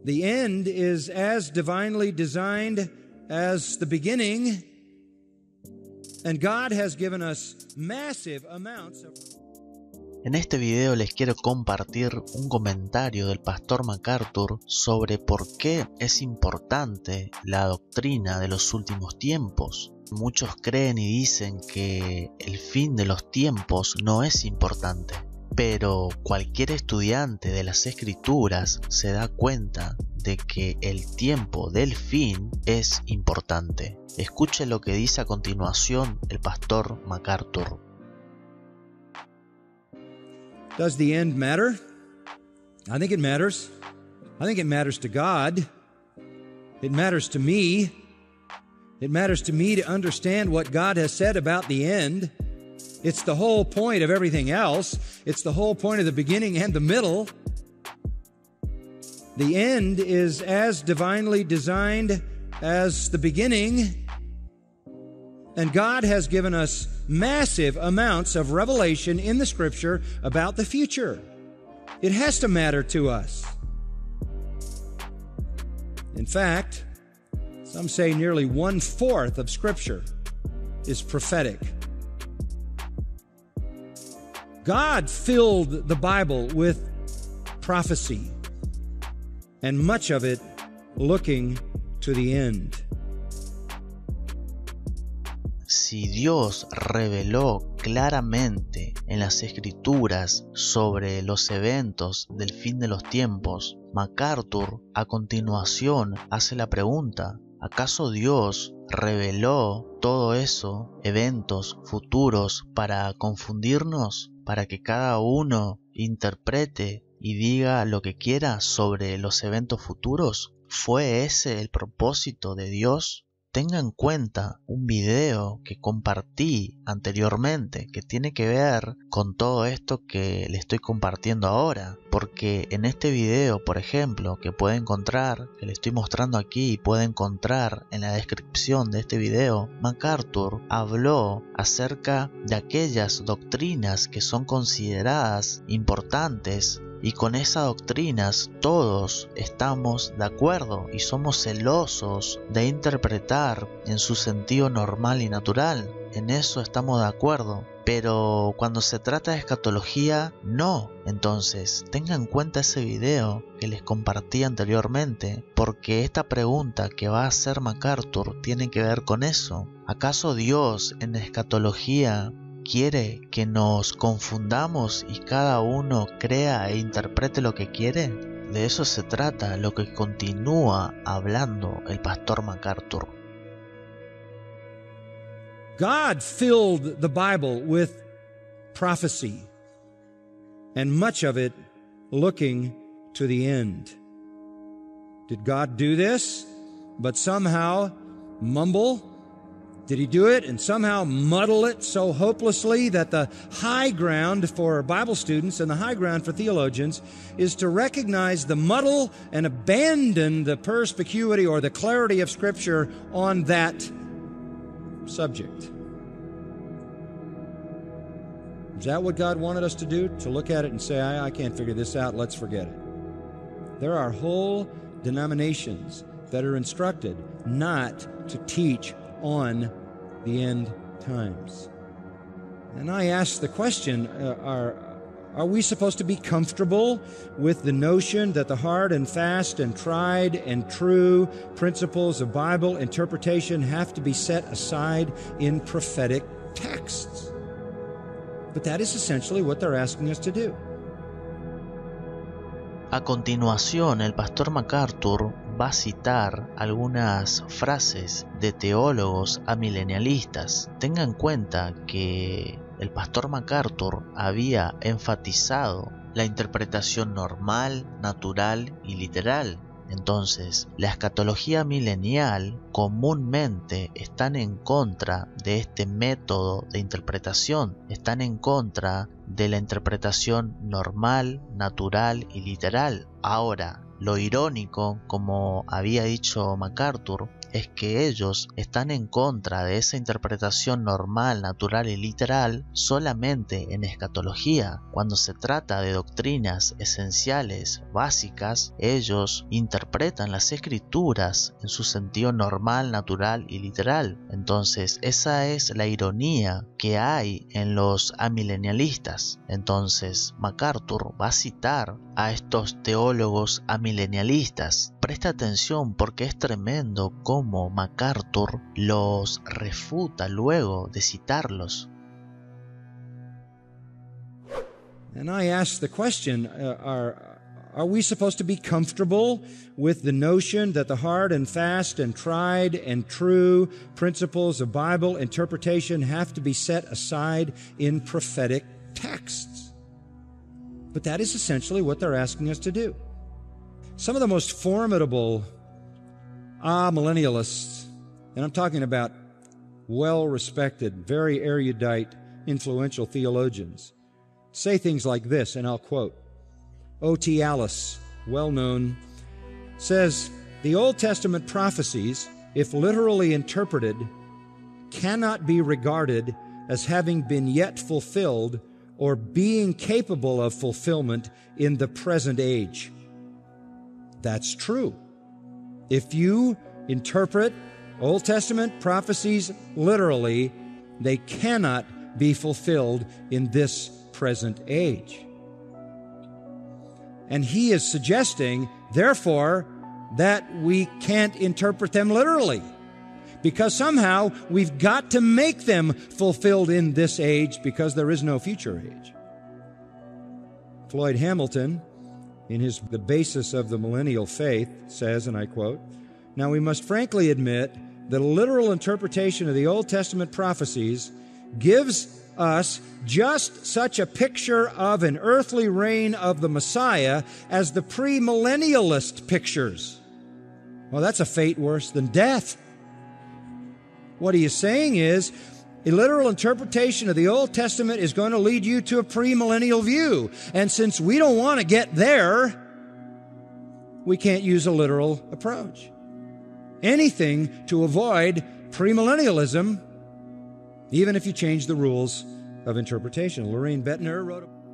The end is as divinely designed as the beginning, and God has given us massive amounts of... En este video les quiero compartir un comentario del pastor MacArthur sobre por qué es importante la doctrina de los últimos tiempos. Muchos creen y dicen que el fin de los tiempos no es importante, pero cualquier estudiante de las Escrituras se da cuenta de que el tiempo del fin es importante. Escuche lo que dice a continuación el pastor MacArthur. Does the end matter? I think it matters. I think it matters to God. It matters to me. It matters to me to understand what God has said about the end. It's the whole point of everything else. It's the whole point of the beginning and the middle. The end is as divinely designed as the beginning. And God has given us massive amounts of revelation in the Scripture about the future. It has to matter to us. In fact, some say nearly 1/4 of Scripture is prophetic. God filled the Bible with prophecy, and much of it looking to the end. Si Dios reveló claramente en las Escrituras sobre los eventos del fin de los tiempos, MacArthur a continuación hace la pregunta: ¿acaso Dios reveló todo eso, eventos futuros, para confundirnos? ¿Para que cada uno interprete y diga lo que quiera sobre los eventos futuros? ¿Fue ese el propósito de Dios? Tenga en cuenta un video que compartí anteriormente que tiene que ver con todo esto que le estoy compartiendo ahora, porque en este video, por ejemplo, que puede encontrar, que le estoy mostrando aquí y puede encontrar en la descripción de este video, MacArthur habló acerca de aquellas doctrinas que son consideradas importantes. Y con esas doctrinas todos estamos de acuerdo y somos celosos de interpretar en su sentido normal y natural. En eso estamos de acuerdo. Pero cuando se trata de escatología, no. Entonces, tengan en cuenta ese video que les compartí anteriormente, porque esta pregunta que va a hacer MacArthur tiene que ver con eso. ¿Acaso Dios en escatología quiere que nos confundamos y cada uno crea e interprete lo que quiere? De eso se trata lo que continúa hablando el pastor MacArthur. God filled the Bible with prophecy, and much of it looking to the end. Did God do this, but somehow mumble? Did he do it and somehow muddle it so hopelessly that the high ground for Bible students and the high ground for theologians is to recognize the muddle and abandon the perspicuity or the clarity of Scripture on that subject? Is that what God wanted us to do? To look at it and say, I can't figure this out, let's forget it. There are whole denominations that are instructed not to teach on the end times. And I ask the question, are we supposed to be comfortable with the notion that the hard and fast and tried and true principles of Bible interpretation have to be set aside in prophetic texts? But that is essentially what they're asking us to do. A continuación, el pastor MacArthur va a citar algunas frases de teólogos amilenialistas. Tenga en cuenta que el pastor MacArthur había enfatizado la interpretación normal, natural y literal. Entonces, la escatología milenial comúnmente están en contra de este método de interpretación, están en contra de la interpretación normal, natural y literal. Ahora, lo irónico, como había dicho MacArthur, es que ellos están en contra de esa interpretación normal, natural y literal solamente en escatología. Cuando se trata de doctrinas esenciales, básicas, ellos interpretan las escrituras en su sentido normal, natural y literal. Entonces, esa es la ironía que hay en los amilenialistas. Entonces, MacArthur va a citar a estos teólogos amilenialistas. Presta atención porque es tremendo cómo MacArthur los refuta luego de citarlos. And I ask the question, are we supposed to be comfortable with the notion that the hard and fast and tried and true principles of Bible interpretation have to be set aside in prophetic texts? But that is essentially what they're asking us to do. Some of the most formidable millennialists, and I'm talking about well-respected, very erudite, influential theologians, say things like this, and I'll quote. O.T. Alice, well-known, says, "The Old Testament prophecies, if literally interpreted, cannot be regarded as having been yet fulfilled or being capable of fulfillment in the present age." That's true. If you interpret Old Testament prophecies literally, they cannot be fulfilled in this present age. And he is suggesting, therefore, that we can't interpret them literally, because somehow we've got to make them fulfilled in this age because there is no future age. Floyd Hamilton, in his The Basis of the Millennial Faith, says, and I quote, "Now we must frankly admit that a literal interpretation of the Old Testament prophecies gives us just such a picture of an earthly reign of the Messiah as the premillennialist pictures." Well, that's a fate worse than death. What he is saying is, a literal interpretation of the Old Testament is going to lead you to a premillennial view. And since we don't want to get there, we can't use a literal approach. Anything to avoid premillennialism, even if you change the rules of interpretation. Lorraine Bettner wrote a...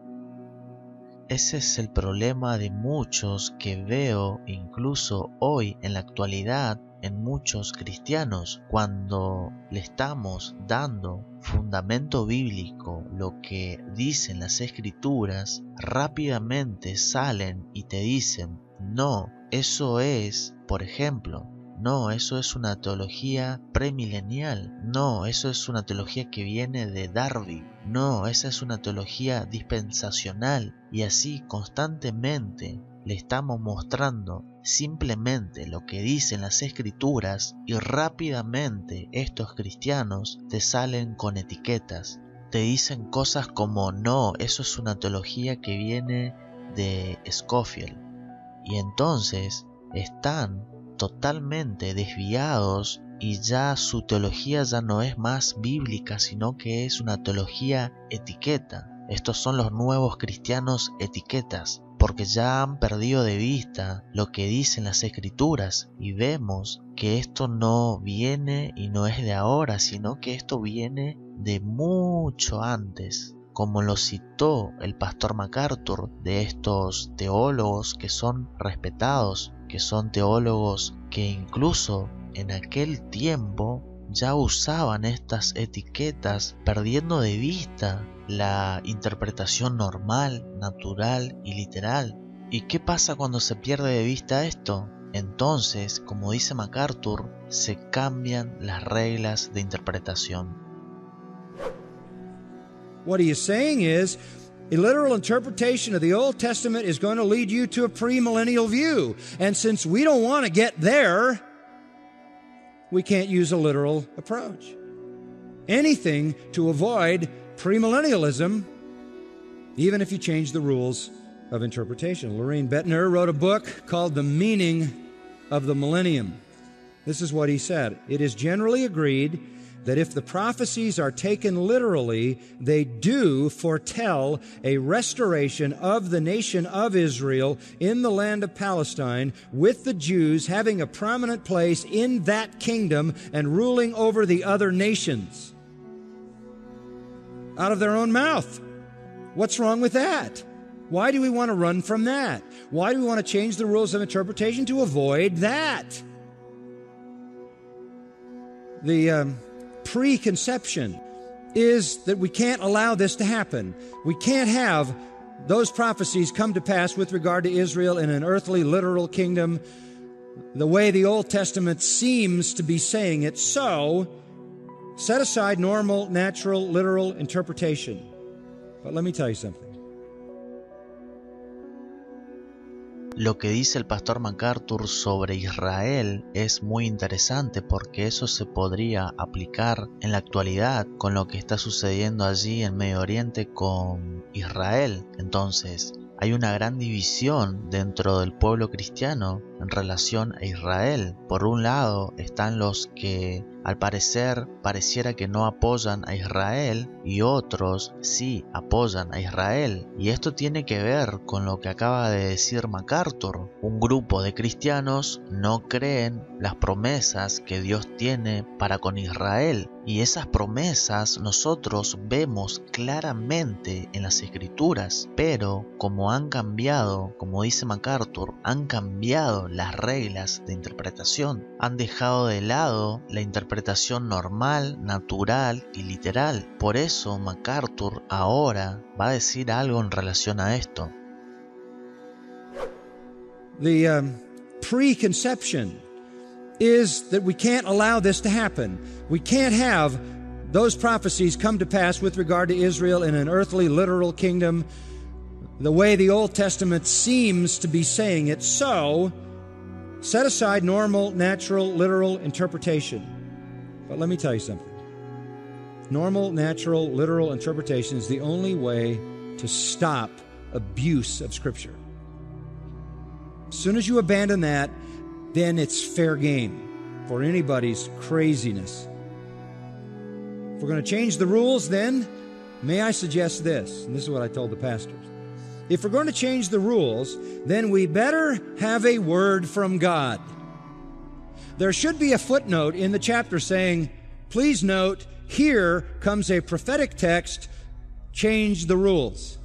Ese es el problema de muchos que veo incluso hoy en la actualidad en muchos cristianos. Cuando le estamos dando fundamento bíblico, lo que dicen las escrituras, rápidamente salen y te dicen, no, eso es, por ejemplo, no, eso es una teología premilenial. No, eso es una teología que viene de Darby. No, esa es una teología dispensacional. Y así constantemente le estamos mostrando simplemente lo que dicen las escrituras y rápidamente estos cristianos te salen con etiquetas. Te dicen cosas como, no, eso es una teología que viene de Scofield. Y entonces están totalmente desviados y ya su teología ya no es más bíblica, sino que es una teología etiqueta. Estos son los nuevos cristianos etiquetas, porque ya han perdido de vista lo que dicen las escrituras y vemos que esto no viene y no es de ahora, sino que esto viene de mucho antes. Como lo citó el pastor MacArthur, de estos teólogos que son respetados, que son teólogos que incluso en aquel tiempo ya usaban estas etiquetas, perdiendo de vista la interpretación normal, natural y literal. ¿Y qué pasa cuando se pierde de vista esto? Entonces, como dice MacArthur, se cambian las reglas de interpretación. What he is saying is, a literal interpretation of the Old Testament is going to lead you to a premillennial view. And since we don't want to get there, we can't use a literal approach. Anything to avoid premillennialism, even if you change the rules of interpretation. Lorraine Bettner wrote a book called The Meaning of the Millennium. This is what he said. It is generally agreed that if the prophecies are taken literally, they do foretell a restoration of the nation of Israel in the land of Palestine, with the Jews having a prominent place in that kingdom and ruling over the other nations. Out of their own mouth. What's wrong with that? Why do we want to run from that? Why do we want to change the rules of interpretation to avoid that? The preconception is that we can't allow this to happen. We can't have those prophecies come to pass with regard to Israel in an earthly, literal kingdom the way the Old Testament seems to be saying it. So, set aside normal, natural, literal interpretation. But let me tell you something. Lo que dice el pastor MacArthur sobre Israel es muy interesante porque eso se podría aplicar en la actualidad con lo que está sucediendo allí en Medio Oriente con Israel. Entonces, hay una gran división dentro del pueblo cristiano en relación a Israel. Por un lado están los que al parecer pareciera que no apoyan a Israel y otros sí apoyan a Israel. Y esto tiene que ver con lo que acaba de decir MacArthur. Un grupo de cristianos no creen las promesas que Dios tiene para con Israel. Y esas promesas nosotros vemos claramente en las Escrituras. Pero como han cambiado, como dice MacArthur, han cambiado las reglas de interpretación. Han dejado de lado la interpretación normal, natural y literal. Por eso MacArthur ahora va a decir algo en relación a esto. The preconception is that we can't allow this to happen. We can't have those prophecies come to pass with regard to Israel in an earthly, literal kingdom the way the Old Testament seems to be saying it. So, set aside normal, natural, literal interpretation. But let me tell you something. Normal, natural, literal interpretation is the only way to stop abuse of Scripture. As soon as you abandon that, then it's fair game for anybody's craziness. If we're going to change the rules, then may I suggest this, and this is what I told the pastors. If we're going to change the rules, then we better have a word from God. There should be a footnote in the chapter saying, please note, here comes a prophetic text, change the rules.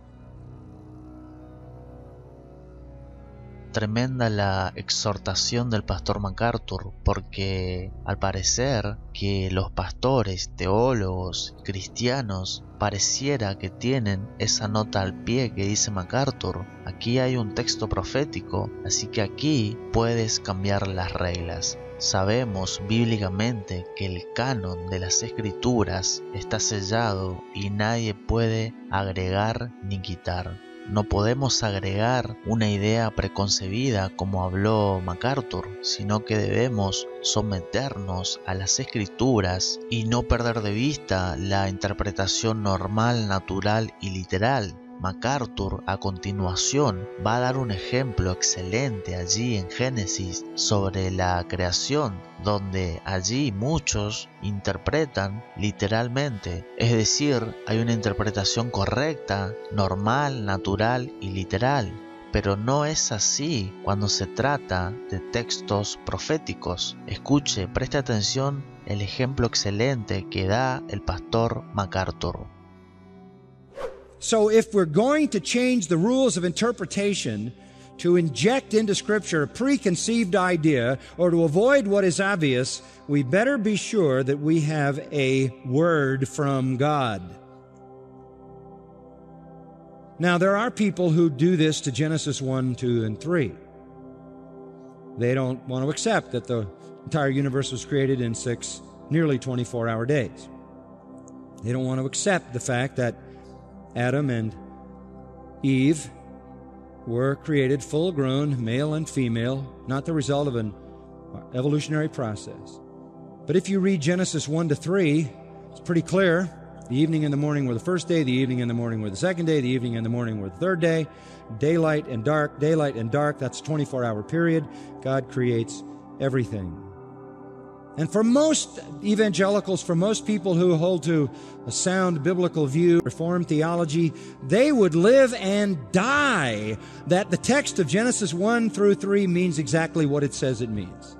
Tremenda la exhortación del pastor MacArthur, porque al parecer que los pastores, teólogos, cristianos pareciera que tienen esa nota al pie que dice MacArthur. Aquí hay un texto profético, así que aquí puedes cambiar las reglas. Sabemos bíblicamente que el canon de las Escrituras está sellado y nadie puede agregar ni quitar. No podemos agregar una idea preconcebida como habló MacArthur, sino que debemos someternos a las Escrituras y no perder de vista la interpretación normal, natural y literal. MacArthur a continuación va a dar un ejemplo excelente allí en Génesis sobre la creación, donde allí muchos interpretan literalmente, es decir, hay una interpretación correcta, normal, natural y literal. Pero no es así cuando se trata de textos proféticos. Escuche, preste atención el ejemplo excelente que da el pastor MacArthur. So if we're going to change the rules of interpretation to inject into Scripture a preconceived idea or to avoid what is obvious, we better be sure that we have a word from God. Now, there are people who do this to Genesis 1, 2, and 3. They don't want to accept that the entire universe was created in 6 nearly 24-hour days. They don't want to accept the fact that Adam and Eve were created full-grown, male and female, not the result of an evolutionary process. But if you read Genesis 1 to 3, it's pretty clear. The evening and the morning were the first day, the evening and the morning were the second day, the evening and the morning were the third day. Daylight and dark, that's a 24-hour period. God creates everything. And for most evangelicals, for most people who hold to a sound biblical view, Reformed theology, they would live and die that the text of Genesis 1 through 3 means exactly what it says it means.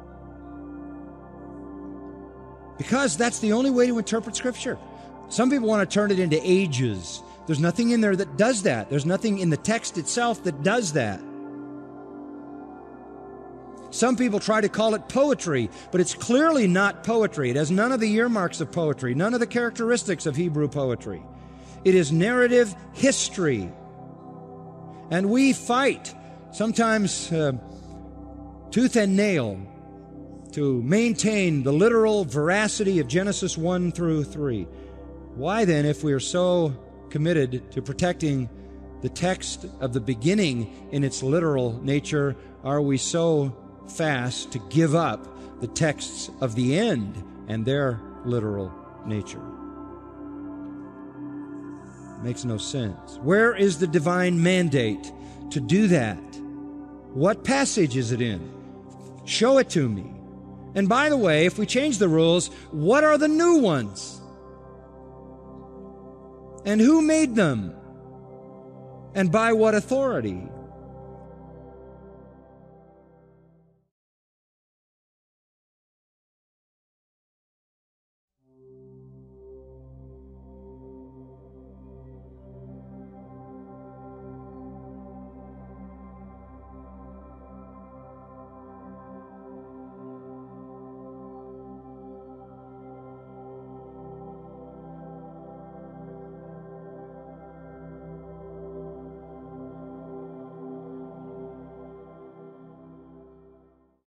Because that's the only way to interpret Scripture. Some people want to turn it into ages. There's nothing in there that does that. There's nothing in the text itself that does that. Some people try to call it poetry, but it's clearly not poetry. It has none of the earmarks of poetry, none of the characteristics of Hebrew poetry. It is narrative history. And we fight, sometimes tooth and nail, to maintain the literal veracity of Genesis 1 through 3. Why then, if we are so committed to protecting the text of the beginning in its literal nature, are we so fast to give up the texts of the end and their literal nature? Makes no sense. Where is the divine mandate to do that? What passage is it in? Show it to me. And by the way, if we change the rules, what are the new ones? And who made them? And by what authority?